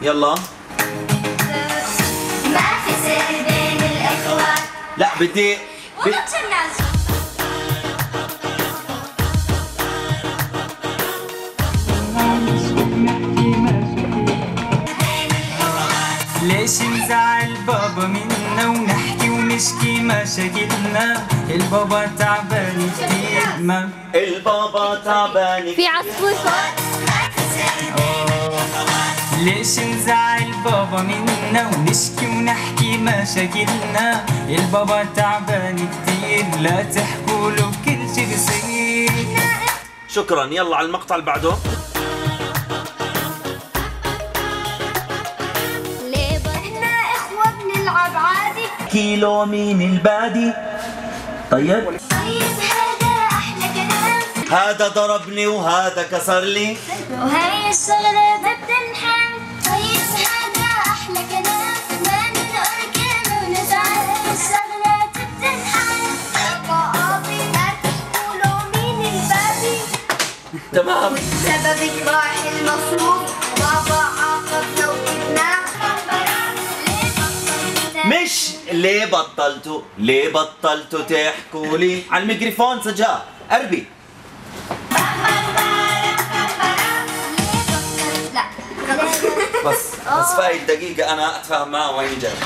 يلا. ما في سر بين الإخوات. لا بدي ليش نزعل بابا منا ونحكي ونشكي مشاكلنا؟ البابا تعبان كتير ما البابا تعبان في عصفور فوق. ليش نزعل بابا منا ونشكي ونحكي مشاكلنا؟ البابا تعبان كتير لا تحكوا له كل شي بصير. شكرا. يلا على المقطع اللي بعده. كيلو مين البادي؟ طيب هذا أحلى كلام. هذا ضربني وهذا كسر لي وهي الشغلة بتنحل. طيب هذا أحلى كلام. ما نركن ونزعل. الشغلة بتنحل. بابي لا تقولوا مين البابي. تمام. سببك راح المفروض. بابا عاقبنا وكبنا. مش ليه بطلتوا تحكوا لي على الميكروفون سجاء قربي. لا بس فايت دقيقة أنا أتفاهم معه وين جاي.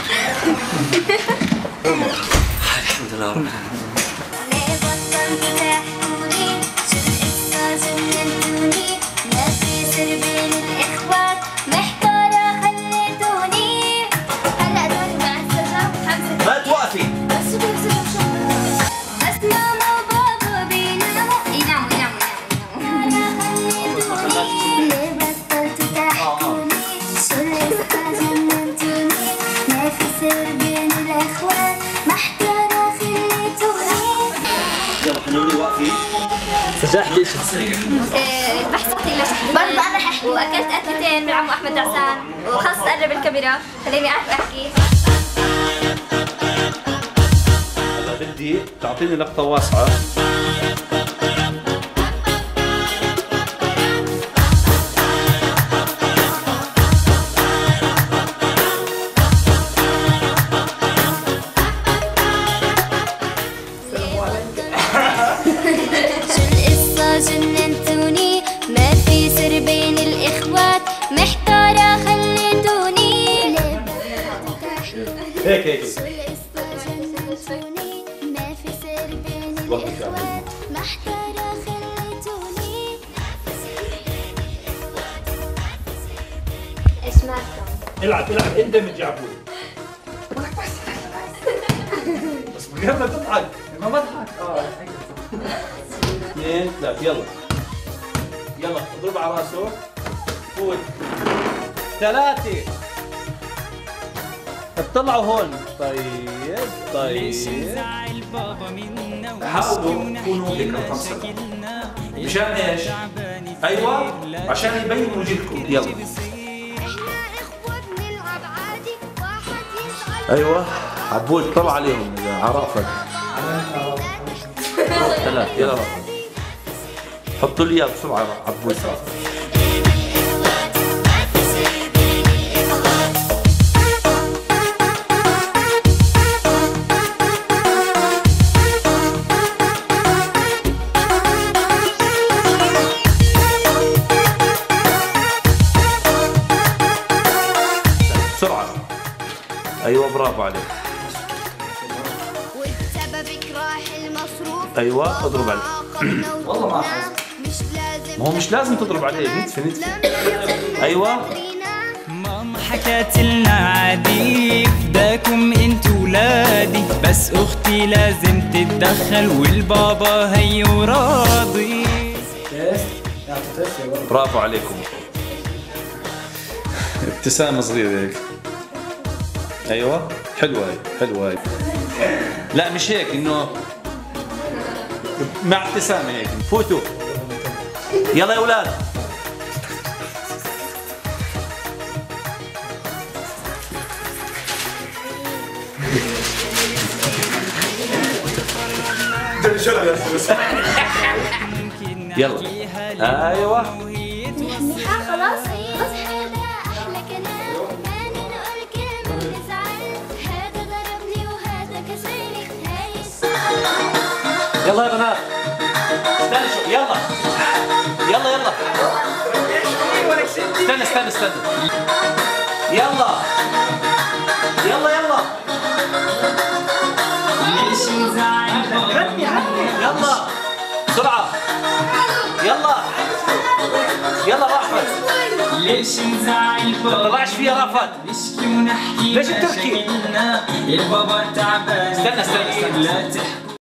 الحمد لله رب العالمين. ليه بطلتوا تحكوا لي؟ شو القصة جننتوني؟ ما في سر بين الإخوات. محتارة خليتوني. هلا دوري مع السجا. خمسة. ما توقفي. بس ماما وبابا بيناموا. يناموا. خليتوني. ليه بطلتوا تحكوا لي؟ شو القصة جننتوني؟ ما في سر بين الإخوات. محتارة خليتوني. يلا حنوني واقفين. سجاح ليش بحث صوتي برضه انا ححكي. واكلت اكلتين من عمو احمد دعسان وخلصت اقرب الكاميرا. خليني اعرف احكي. هلا بدي تعطيني لقطة واسعة. شو القصة جننتوني؟ ما في سر بين الإخوات. محتارة خليتوني. هيك شو القصة جننتوني؟ ما في سر بين الإخوات. محتارة خليتوني. ايش مالكم؟ العب اندمج يا عبود. بس من غير ما تضحك. ما بضحك. 2 3 يلا اضرب على راسه. فوت 3. اطلعوا هون. ليش طيب نزعل بابا منا ونشكي حاولوا ونحكي تكونوا هيك رقم 7. مشاكلنا؟ مشان ايش؟ ايوه عشان يبين وجهكم. يلا احنا اخوة بنلعب عادي. واحد يزعل. ايوه عبود طلع عليهم اذا عرفت. 3 يلا رقم. حطوا لي اياه بسرعه عبود. بسرعه. ايوه برافو عليك. وبسببك راح المصروف. ايوه اضرب عليه. والله ما مش لازم. ما هو مش لازم تضرب عليه. نتفه. ايوه ماما حكت لنا عادي فداكم انتو ولادي. بس اختي لازم تتدخل والبابا هيو راضي. برافو عليكم. ابتسامة صغيرة هيك. ايوه حلوة هاي. لا مش هيك انه مع ابتسامة هيك. فوتوا يلا يا اولاد. يلا ايوه خلاص. بس هذا احلى كلام. يلا يا بنات استنى شوي يلا يلا يلا استنى يلا يلا يلا ليش نزعل بابا يلا بسرعة يلا يلا رأفت ليش نزعل بابا طلعش فيها رأفت نشكي ونحكي ليش بتحكي؟ مشاكلنا البابا تعبان استنى لا تحكوا